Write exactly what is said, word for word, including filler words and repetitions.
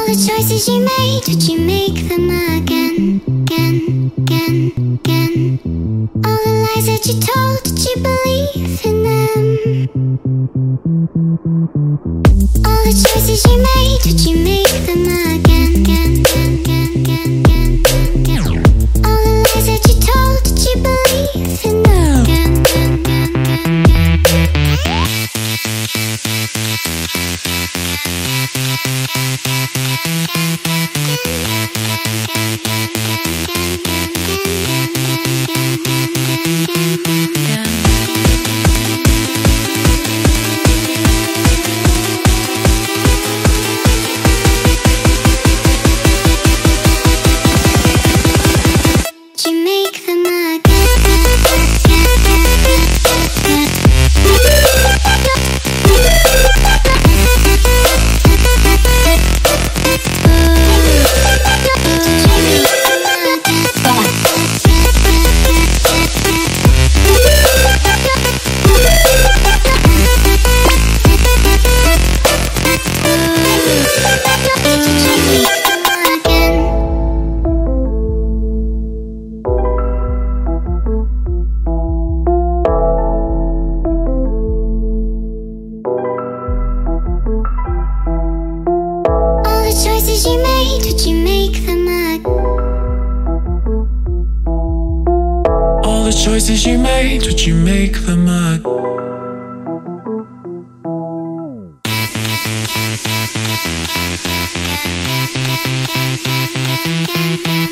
the choices you made, would you make them again, again, again, again? All the lies that you told, did you believe in them? All the choices you made, would you make them again, again, again, again, again, again? All the lies that you told, did you believe in them? Again, again, again, again, you made, would you make them again? All the choices you made, would you make them again?